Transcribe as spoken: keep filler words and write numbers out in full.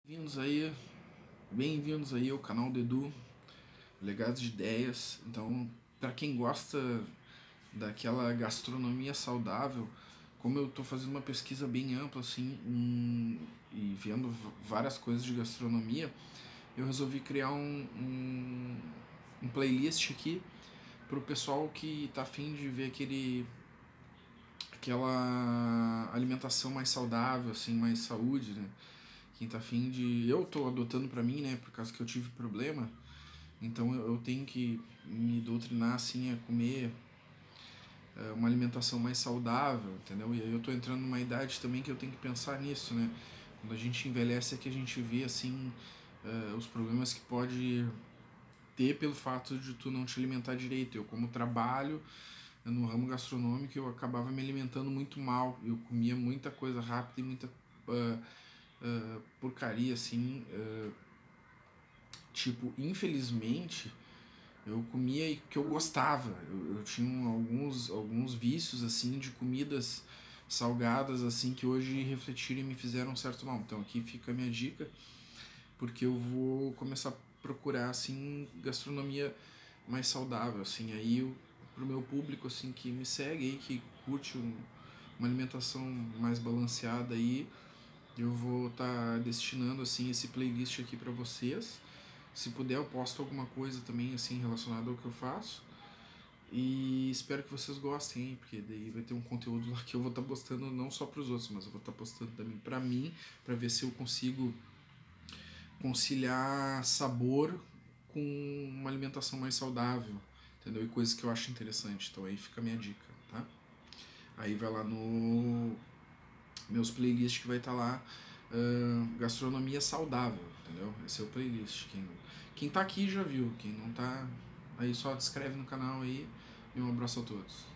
Bem-vindos aí, bem-vindos aí ao canal do Edu, Legados de Ideias. Então, para quem gosta daquela gastronomia saudável, como eu estou fazendo uma pesquisa bem ampla assim em, e vendo várias coisas de gastronomia, eu resolvi criar um, um, um playlist aqui para o pessoal que está afim de ver aquele aquela alimentação mais saudável, assim, mais saúde, né? Quem tá afim de... Eu tô adotando pra mim, né? Por causa que eu tive problema. Então eu tenho que me doutrinar, assim, a comer é, uma alimentação mais saudável, entendeu? E aí eu tô entrando numa idade também que eu tenho que pensar nisso, né? Quando a gente envelhece é que a gente vê, assim, uh, os problemas que pode ter pelo fato de tu não te alimentar direito. Eu, como trabalho no ramo gastronômico, eu acabava me alimentando muito mal. Eu comia muita coisa rápida e muita... Uh, Uh, porcaria assim, uh, tipo, infelizmente eu comia e que eu gostava, eu, eu tinha alguns, alguns vícios assim de comidas salgadas assim que hoje refletiram e me fizeram um certo mal. Então aqui fica a minha dica, porque eu vou começar a procurar assim gastronomia mais saudável, assim, aí eu, pro meu público assim que me segue aí, que curte um, uma alimentação mais balanceada aí, eu vou estar tá destinando assim esse playlist aqui para vocês. Se puder eu posto alguma coisa também assim relacionada ao que eu faço. E espero que vocês gostem, hein? Porque daí vai ter um conteúdo lá que eu vou estar tá postando não só para os outros, mas eu vou estar tá postando também para mim, para ver se eu consigo conciliar sabor com uma alimentação mais saudável, entendeu? E coisas que eu acho interessante. Então aí fica a minha dica, tá? Aí vai lá no meus playlists que vai estar tá lá, uh, gastronomia saudável, entendeu? Esse é o playlist. Quem, quem tá aqui já viu, quem não tá, aí só se inscreve no canal aí, e um abraço a todos.